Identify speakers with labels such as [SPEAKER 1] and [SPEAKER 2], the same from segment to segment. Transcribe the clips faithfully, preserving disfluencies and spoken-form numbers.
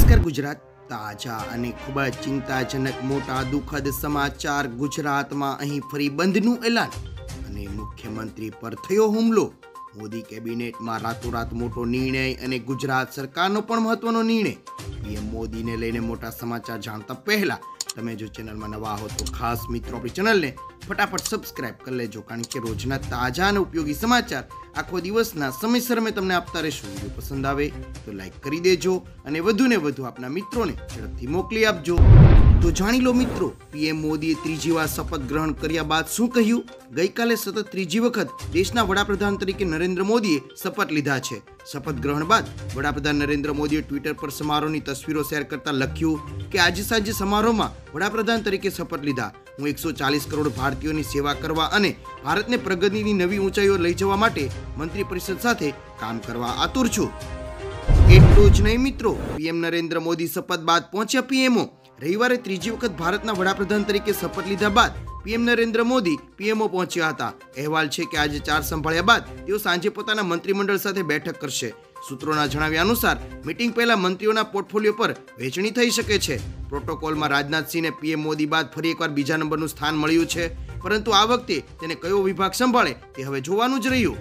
[SPEAKER 1] નમસ્કાર ગુજરાત, તાજા અને ખૂબ જ ચિંતાજનક મોટા દુઃખદ સમાચાર ગુજરાતમાં અહીં ફરી બંધનું એલાન અને મુખ્યમંત્રી પર થયો હુમલો. મોદી કેબિનેટમાં રાતોરાત મોટો નિર્ણય અને ગુજરાત સરકારનો પણ મહત્વનો નિર્ણય. પીએમ મોદીને લઈને મોટા સમાચાર જાણતા પહેલા તમે જો ચેનલમાં નવા હો તો ખાસ મિત્રો આપણી ચેનલને ફટાફટ સબસ્ક્રાઇબ કરી લેજો, કારણ કે રોજના તાજા અને ઉપયોગી સમાચાર આખો દિવસના સમયસર અમે તમને આપતા રહીશું. વિડીયો પસંદ આવે તો લાઈક કરી દેજો અને વધુ ને વધુ આપના મિત્રોને ઝડપથી મોકલી આપજો. તો જાણી લો મિત્રો, પીએમ મોદીએ ત્રીજી વાર શપથ ગ્રહણ કર્યા બાદ શું કહ્યું. ગઈકાલે સતત ત્રીજી વખત દેશના વડાપ્રધાન તરીકે નરેન્દ્ર મોદીએ શપથ લીધા છે. શપથ ગ્રહણ બાદ વડાપ્રધાન નરેન્દ્ર મોદીએ ટ્વિટર પર સમારોહની તસવીરો શેર કરતા લખ્યું કે આજે સાંજે સમારોહમાં વડાપ્રધાન તરીકે શપથ લીધા. હું એકસો ચાલીસ કરોડ ભારતીયોની સેવા કરવા અને ભારતને પ્રગતિની નવી ઊંચાઈઓ લઈ જવા માટે મંત્રી પરિષદ સાથે કામ કરવા આતુર છું. એટલું જ નહીં મિત્રો, પીએમ નરેન્દ્ર મોદી શપથ બાદ પહોંચ્યા પીએમઓ. રવિવારે ત્રીજી વખત ભારતના વડાપ્રધાન તરીકે શપથ લીધા બાદ પીએમ નરેન્દ્ર મોદી પીએમઓ પહોંચ્યા હતા. અહેવાલ છે કે આજે ચાર સંભાળ્યા બાદ તેઓ સાંજે પોતાના મંત્રીમંડળ સાથે બેઠક કરશે. સૂત્રોના જણાવ્યા અનુસાર મીટિંગ પહેલા મંત્રીઓના પોર્ટફોલિયો પર વહેંચણી થઈ શકે છે. પ્રોટોકોલમાં રાજનાથસિંહને પીએમ મોદી બાદ ફરી એકવાર બીજા નંબરનું સ્થાન મળ્યું છે, પરંતુ આ વખતે તેને કયો વિભાગ સંભાળે તે હવે જોવાનું જ રહ્યું.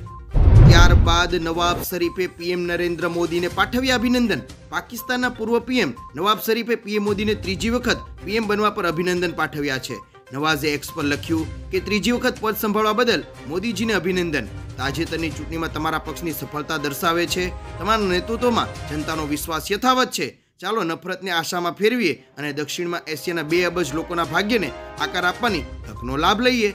[SPEAKER 1] ત્યારબાદ નવાબ શરીફે પીએમ નરેન્દ્ર મોદીને પાઠવ્યા અભિનંદન. પાકિસ્તાનના પૂર્વ પીએમ નવાબ શરીફે પીએમ મોદીને ત્રીજી વખત પીએમ બનવા પર અભિનંદન પાઠવ્યા છે. નવાઝે એક્સ પર લખ્યું કે ત્રીજી વખત પદ સંભાળવા બદલ મોદીજીને અભિનંદન. તાજેતરની ચૂંટણીમાં તમારા પક્ષની સફળતા દર્શાવે છે. તમારા નેતૃત્વમાં જનતાનો વિશ્વાસ યથાવત છે. ચાલો નફરતને આશામાં ફેરવીએ અને દક્ષિણમાં એશિયાના બે અબજ લોકોના ભાગ્યને આકાર આપવાની તકનો લાભ લઈએ.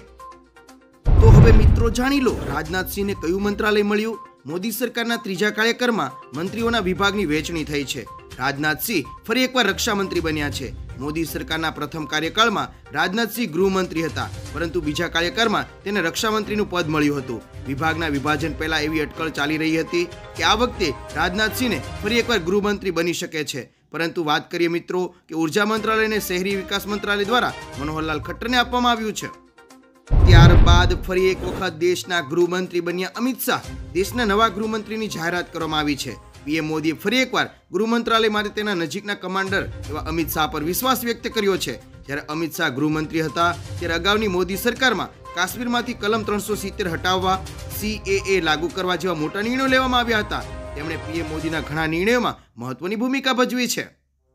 [SPEAKER 1] તો હવે મિત્રો જાણી લો, રાજનાથસિંહને કયું મંત્રાલય મળ્યું. મોદી સરકારના ત્રીજા કાર્યકાળમાં મંત્રીઓના વિભાગની વહેંચણી થઈ છે. રાજનાથસિંહ ફરી એકવાર રક્ષા મંત્રી બન્યા છે. મોદી સરકારના પ્રથમ કાર્યકાળમાં રાજનાથસિંહ ગૃહમંત્રી હતા, પરંતુ બીજા કાર્યકાળમાં તેને રક્ષા મંત્રીનું પદ મળ્યું હતું. વિભાગના વિભાજન પહેલા એવી અટકળ ચાલી રહી હતી કે આ વખતે રાજનાથસિંહને ફરી એકવાર ગૃહમંત્રી બની શકે છે. પરંતુ વાત કરીએ મિત્રો કે ઉર્જા મંત્રાલય અને શહેરી વિકાસ મંત્રાલય દ્વારા મનોહરલાલ ખટ્ટરને આપવામાં આવ્યું છે. ત્યારબાદ ફરી એક વખત દેશના ગૃહમંત્રી બન્યા અમિત શાહ. દેશના નવા ગૃહમંત્રીની જાહેરાત કરવામાં આવી છે. પીએમ મોદીએ ફરી એકવાર ગૃહ મંત્રાલય માટે તેના નજીકના કમાન્ડર એવા અમિત શાહ પર વિશ્વાસ વ્યક્ત કર્યો છે. જ્યારે અમિત શાહ ગૃહમંત્રી હતા ત્યારે અગાઉની મોદી સરકારમાં કાશ્મીરમાંથી કલમ ત્રણસો સિત્તેર હટાવવા, સીએએ લાગુ કરવા જેવા મોટા નિર્ણયો લેવામાં આવ્યા હતા. તેમણે પીએમ મોદીના ઘણા નિર્ણયોમાં મહત્વની ભૂમિકા ભજવી છે.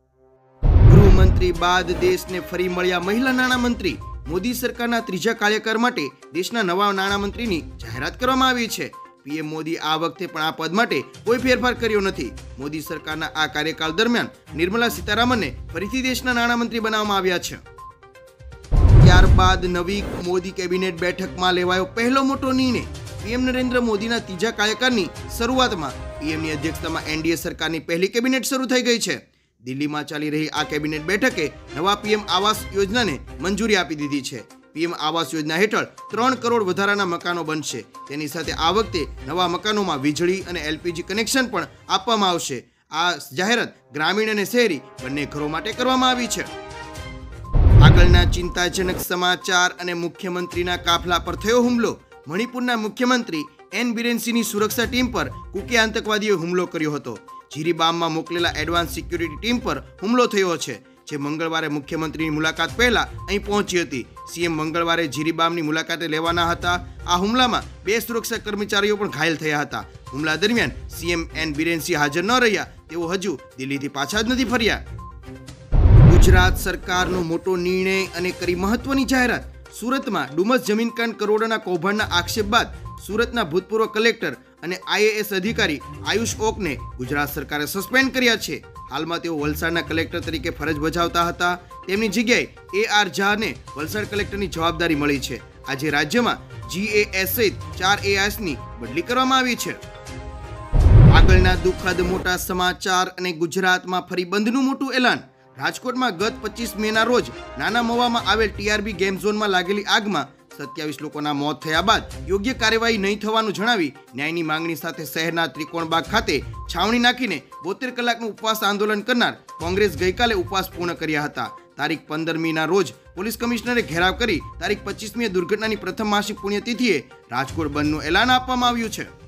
[SPEAKER 1] ગૃહમંત્રી બાદ દેશને ફરી મળ્યા મહિલા નાણામંત્રી. મોદી સરકારના ત્રીજા કાર્યકાળ માટે દેશના નવા નાણામંત્રીની જાહેરાત કરવામાં આવી છે. પીએમ મોદી આ વખતે પણ આ પદ માટે કોઈ ફેરફાર કર્યો નથી. મોદી સરકારના આ કાર્યકાળ દરમિયાન નિર્મલા સીતારામનને ફરીથી દેશના નાણામંત્રી બનાવવામાં આવ્યા છે. ત્યારબાદ નવી મોદી કેબિનેટ બેઠકમાં લેવાયો પહેલો મોટો નિર્ણય. પીએમ નરેન્દ્ર મોદીના ત્રીજા કાર્યકાળની શરૂઆતમાં પીએમની અધ્યક્ષતામાં એનડીએ સરકારની પહેલી કેબિનેટ શરૂ થઈ ગઈ છે. દિલ્હીમાં ચાલી રહી આ કેબિનેટ બેઠકે નવા પીએમ આવાસ યોજનાને મંજૂરી આપી દીધી છે. પીએમ આવાસ યોજના હેઠળ ત્રણ કરોડ વધારાના મકાનો બનશે. તેની સાથે આ વખતે નવા મકાનોમાં વીજળી અને એલપીજી કનેક્શન પણ આપવામાં આવશે. આ જાહેરાત ગ્રામીણ અને શહેરી બંને ઘરો માટે કરવામાં આવી છે. આગળના ચિંતાજનક સમાચાર અને મુખ્યમંત્રીના કાફલા પર થયો હુમલો. મણિપુરના મુખ્યમંત્રી એન બિરેન સિંહની સુરક્ષા ટીમ પર કુકી આતંકવાદીઓએ હુમલો કર્યો હતો. જીરીબામમાં મોકલેલા એડવાન્સ સિક્યુરિટી ટીમ પર હુમલો થયો છે, જે મંગળવારે મુખ્યમંત્રીની મુલાકાત પહેલા અહીં પહોંચી હતી. સીએમ મંગળવારે જીરીબામની મુલાકાતે લેવાના હતા. આ હુમલામાં બે સુરક્ષા કર્મચારીઓ પણ ઘાયલ થયા હતા. હુમલા દરમિયાન સીએમ એન બિરેન સિંહ હાજર ન રહ્યા. તેઓ હજુ દિલ્હીથી પાછા જ નથી ફર્યા. ગુજરાત સરકારનો મોટો નિર્ણય અને કરી મહત્વની જાહેરાત. સુરતમાં ડુમસ જમીનકાંડ કરોડોના કૌભાંડના આક્ષેપ બાદ સુરતના ભૂતપૂર્વ કલેક્ટર અને આઈએએસ અધિકારી આયુષ ઓકને ગુજરાત સરકારે સસ્પેન્ડ કર્યા છે. હાલમાં તેઓ વલસાડના કલેક્ટર તરીકે ફરજ બજાવતા હતા. તેમની જગ્યાએ એ આર ઝાને વલસાડ કલેક્ટરની જવાબદારી મળી છે. આજે રાજ્યમાં જીએએસ સહિત ચાર એઆઈએસની બદલી કરવામાં આવી છે. આગળના દુઃખદ મોટા સમાચાર અને ગુજરાતમાં ફરી બંધનું મોટું એલાન. રાજકોટમાં ગત પચીસ મેના રોજ નાના મવામાં આવેલ ટીઆરબી ગેમ ઝોનમાં લાગેલી આગમાં સત્યાવીસ લોકોના મોત થયા બાદ યોગ્ય કાર્યવાહી નહીં થવાનું જણાવી ન્યાયની માંગણી સાથે શહેરના ત્રિકોણબાગ ખાતે છાવણી નાખીને બોતેર કલાકનું ઉપવાસ આંદોલન કરનાર કોંગ્રેસ ગઈકાલે ઉપવાસ પૂર્ણ કર્યા હતા. તારીખ પંદરમીના રોજ પોલીસ કમિશનરે ઘેરાવ કરી તારીખ પચીસમીએ દુર્ઘટનાની પ્રથમ માસિક પુણ્યતિથિએ રાજકોટ બંધનું એલાન આપવામાં આવ્યું છે.